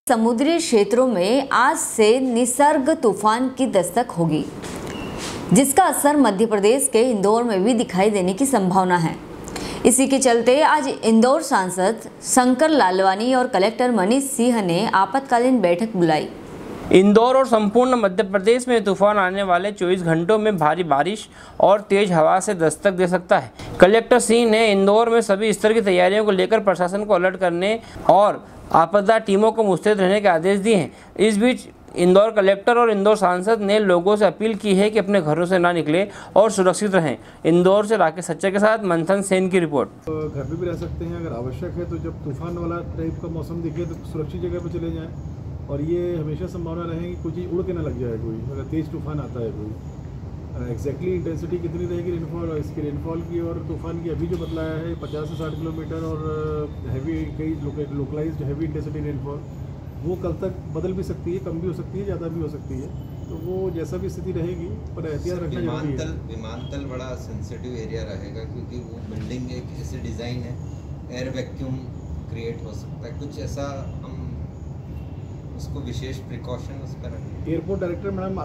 समुद्री क्षेत्रों में आज से निसर्ग तूफान की दस्तक होगी, जिसका असर मध्य प्रदेश के इंदौर में भी दिखाई देने की संभावना है। इसी के चलते आज इंदौर सांसद शंकर लालवानी और कलेक्टर मनीष सिंह ने आपातकालीन बैठक बुलाई। इंदौर और संपूर्ण मध्य प्रदेश में तूफान आने वाले 24 घंटों में भारी बारिश और तेज हवा से दस्तक दे सकता है। कलेक्टर सिंह ने इंदौर में सभी स्तर की तैयारियों को लेकर प्रशासन को अलर्ट करने और आपदा टीमों को मुस्तैद रहने के आदेश दिए हैं। इस बीच इंदौर कलेक्टर और इंदौर सांसद ने लोगों से अपील की है कि अपने घरों से ना निकलें और सुरक्षित रहें। इंदौर से राकेश सच्चा के साथ मंथन सेन की रिपोर्ट। तो घर पे भी रह सकते हैं, अगर आवश्यक है तो जब तूफान वाला टाइप का मौसम दिखे तो सुरक्षित जगह पर चले जाएं। और ये हमेशा संभावना रहेगी कोई चीज़ उड़ के ना लग जाए, कोई अगर तेज़ तूफान आता है कोई एग्जैक्टली इंटेंसिटी कितनी रहेगी रेनफॉल और इसकी रेनफॉल की और तूफान की अभी जो बतलाया है 50 से 60 किलोमीटर और हैवी कई लोकलाइज्ड हैवी इंटेंसिटी रेनफॉल वो कल तक बदल भी सकती है, कम भी हो सकती है, ज़्यादा भी हो सकती है। तो वो जैसा भी स्थिति रहेगी पर एहतियात रखना जरूरी है। विमानतल बड़ा सेंसिटिव एरिया रहेगा क्योंकि वो बिल्डिंग एक ऐसी डिज़ाइन है, एयर वैक्यूम क्रिएट हो सकता है, कुछ ऐसा हम उसको विशेष प्रिकॉशन उस पर एयरपोर्ट डायरेक्टर मैडम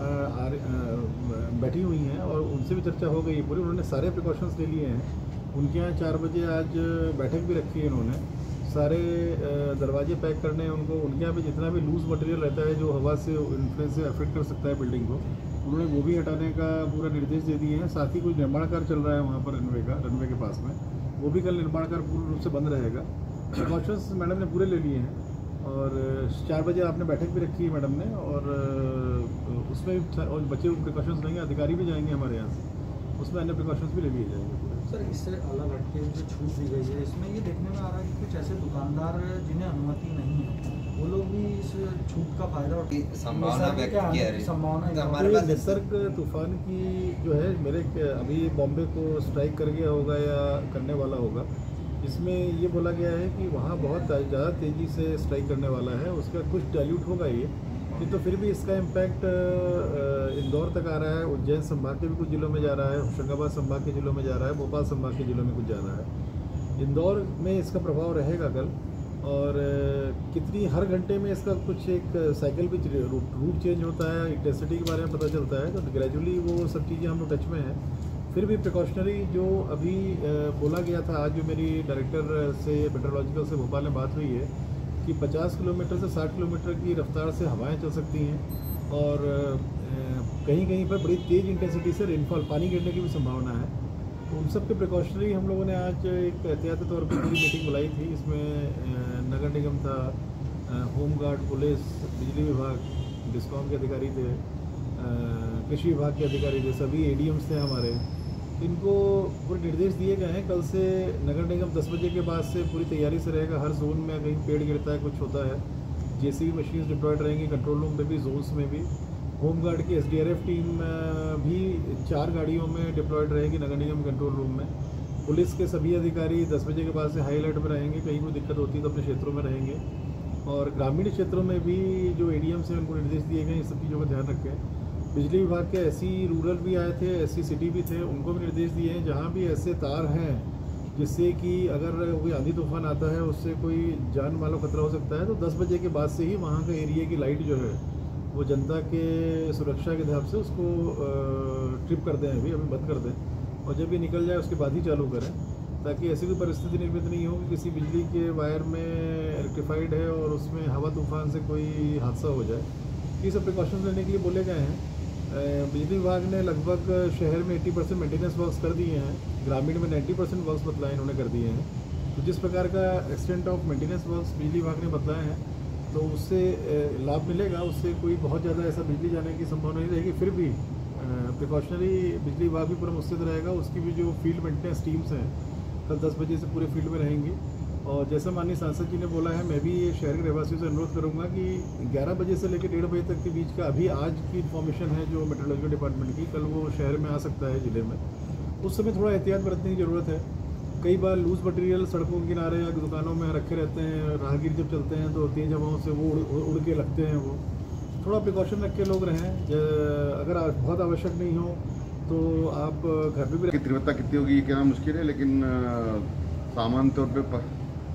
बैठी हुई हैं और उनसे भी चर्चा हो गई है पूरी, उन्होंने सारे प्रिकॉशंस ले लिए हैं। उनके यहाँ 4 बजे आज बैठक भी रखी है इन्होंने, सारे दरवाजे पैक करने हैं उनको। उनके यहाँ पे जितना भी लूज मटेरियल रहता है जो हवा से इन्फ्लुएंस से अफेक्ट कर सकता है बिल्डिंग को, उन्होंने वो भी हटाने का पूरा निर्देश दे दिए हैं। साथ ही कुछ निर्माण कार्य चल रहा है वहाँ पर रनवे के पास में, वो भी कल निर्माण कार्य पूर्ण रूप से बंद रहेगा। प्रिकॉशंस मैडम ने पूरे ले लिए हैं और 4 बजे आपने बैठक भी रखी है मैडम ने और उसमें और बच्चे प्रिकॉशंस लेंगे, अधिकारी भी जाएंगे हमारे यहाँ से, उसमें अन्य प्रिकॉशंस भी ले लिए जाएंगे। सर, इससे अलग हटके जो छूट दी गई है इसमें ये देखने में आ रहा है कि कुछ ऐसे दुकानदार जिन्हें अनुमति नहीं है वो लोग भी इस छूट का फायदा उठाते, संभावना व्यक्त की है। संभावना निसर्ग तूफान की जो है मेरे अभी बॉम्बे को स्ट्राइक कर गया होगा या करने वाला होगा, इसमें ये बोला गया है कि वहाँ बहुत ज़्यादा तेज़ी से स्ट्राइक करने वाला है, उसका कुछ डाइल्यूट होगा ये, तो फिर भी इसका इम्पैक्ट इंदौर तक आ रहा है। उज्जैन संभाग के भी कुछ जिलों में जा रहा है, होशंगाबाद संभाग के जिलों में जा रहा है, भोपाल संभाग के जिलों में कुछ जा रहा है। इंदौर में इसका प्रभाव रहेगा कल और कितनी हर घंटे में इसका कुछ एक साइकिल भी रूट चेंज होता है, इंटेंसिटी के बारे में पता चलता है, तो ग्रेजुअली वो सब चीज़ें हम लोग टच में हैं। फिर भी प्रिकॉशनरी जो अभी बोला गया था, आज जो मेरी डायरेक्टर से मेट्रोलॉजिकल से भोपाल में बात हुई है कि 50 किलोमीटर से 60 किलोमीटर की रफ्तार से हवाएं चल सकती हैं और कहीं कहीं पर बड़ी तेज़ इंटेंसिटी से रेनफॉल पानी गिरने की भी संभावना है। तो उन सब के प्रिकॉशनरी हम लोगों ने आज एक एहतियाती तौर पर पूरी मीटिंग बुलाई थी। इसमें नगर निगम था, होमगार्ड, पुलिस, बिजली विभाग, डिस्कॉम के अधिकारी थे, कृषि विभाग के अधिकारी थे, सभी एडीएम्स थे हमारे। इनको पूरे निर्देश दिए गए हैं। कल से नगर निगम 10 बजे के बाद से पूरी तैयारी से रहेगा। हर जोन में कहीं पेड़ गिरता है, कुछ होता है, जेसीबी मशीन्स डिप्लॉयड रहेंगी कंट्रोल रूम में भी, जोन्स में भी। होमगार्ड की एसडीआरएफ टीम भी 4 गाड़ियों में डिप्लॉयड रहेगी नगर निगम कंट्रोल रूम में। पुलिस के सभी अधिकारी 10 बजे के बाद से हाई अलर्ट में रहेंगे, कहीं कोई दिक्कत होती है तो अपने क्षेत्रों में रहेंगे। और ग्रामीण क्षेत्रों में भी जो एडीएम्स हैं उनको निर्देश दिए गए, इन सब चीज़ों का ध्यान रखें। बिजली विभाग के एससी रूरल भी आए थे, एससी सिटी भी थे, उनको भी निर्देश दिए हैं जहाँ भी ऐसे तार हैं जिससे कि अगर कोई आंधी तूफान आता है उससे कोई जान माल को खतरा हो सकता है, तो 10 बजे के बाद से ही वहाँ का एरिया की लाइट जो है वो जनता के सुरक्षा के हिसाब से उसको ट्रिप कर दें, अभी बंद कर दें और जब ये निकल जाए उसके बाद ही चालू करें, ताकि ऐसी कोई परिस्थिति निर्मित नहीं हो कि किसी बिजली के वायर में इलेक्ट्रीफाइड है और उसमें हवा तूफान से कोई हादसा हो जाए। ये सब प्रिकॉशंस लेने के लिए बोले गए हैं। बिजली विभाग ने लगभग शहर में 80% मेंटेनेंस वर्क्स कर दिए हैं, ग्रामीण में 90% वर्क्स बतलाए इन्होंने कर दिए हैं। तो जिस प्रकार का एक्सटेंट ऑफ मेंटेनेंस वर्क्स बिजली विभाग ने बतलाए हैं तो उससे लाभ मिलेगा, उससे कोई बहुत ज़्यादा ऐसा बिजली जाने की संभावना नहीं रहेगी। फिर भी प्रिकॉशनरी बिजली विभाग भी पूरा मुस्तैद रहेगा। उसकी भी जो फील्ड मेंटेनेंस टीम्स हैं कल 10 बजे से पूरे फील्ड में रहेंगी। और जैसा माननीय सांसद जी ने बोला है, मैं भी ये शहर के रहवासियों से अनुरोध करूंगा कि 11 बजे से लेकर 1:30 बजे तक के बीच का अभी आज की इन्फॉर्मेशन है जो मेट्रोलॉजिकल डिपार्टमेंट की, कल वो शहर में आ सकता है ज़िले में, उस समय थोड़ा एहतियात बरतने की ज़रूरत है। कई बार लूज मटेरियल सड़कों के किनारे या दुकानों में रखे रहते हैं, राहगीर जब चलते हैं तो तेज़ हवाओं से वो उड़ के लगते हैं, वो थोड़ा प्रिकॉशन रख के लोग रहें। अगर बहुत आवश्यक नहीं हो तो आप घर पर भी। तीव्रता कितनी होगी ये कहना मुश्किल है, लेकिन सामान्य तौर पर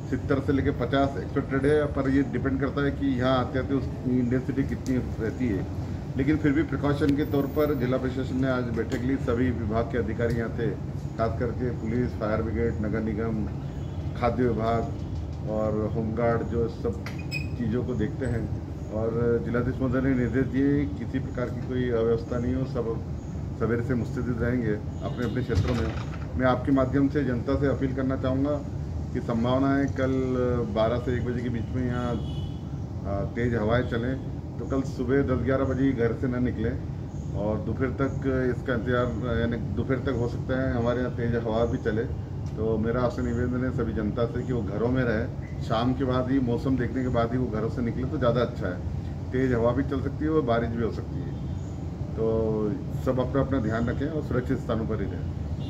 70 से लेकर 50 एक्सपेक्टेड है, पर ये डिपेंड करता है कि यहाँ आते आते उसकी इंटेंसिटी कितनी रहती है। लेकिन फिर भी प्रिकॉशन के तौर पर जिला प्रशासन ने आज बैठक ली, सभी विभाग के अधिकारी यहाँ थे, खास करके पुलिस, फायर ब्रिगेड, नगर निगम, खाद्य विभाग और होमगार्ड जो सब चीज़ों को देखते हैं। और जिलाधीश महोदय ने निर्देश दिए किसी प्रकार की कोई अव्यवस्था नहीं हो, सब सवेरे से मुस्तैद रहेंगे अपने अपने क्षेत्रों में। मैं आपके माध्यम से जनता से अपील करना चाहूँगा कि संभावना है कल 12 से 1 बजे के बीच में यहाँ तेज़ हवाएं चलें, तो कल सुबह 10-11 बजे घर से न निकलें और दोपहर तक इसका इंतजार, यानी दोपहर तक हो सकता है हमारे यहाँ तेज़ हवा भी चले। तो मेरा आपसे निवेदन है सभी जनता से कि वो घरों में रहे, शाम के बाद ही मौसम देखने के बाद ही वो घरों से निकले तो ज़्यादा अच्छा है। तेज़ हवा भी चल सकती है और बारिश भी हो सकती है, तो सब अपना अपना ध्यान रखें और सुरक्षित स्थानों पर ही रहें।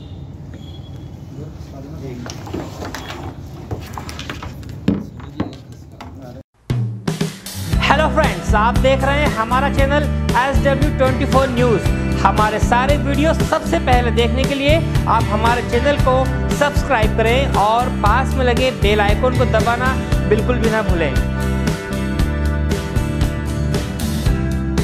हेलो फ्रेंड्स, आप देख रहे हैं हमारा चैनल SW24 न्यूज़। हमारे सारे वीडियो सबसे पहले देखने के लिए आप हमारे चैनल को सब्सक्राइब करें और पास में लगे बेल आइकन को दबाना बिल्कुल भी ना भूलें।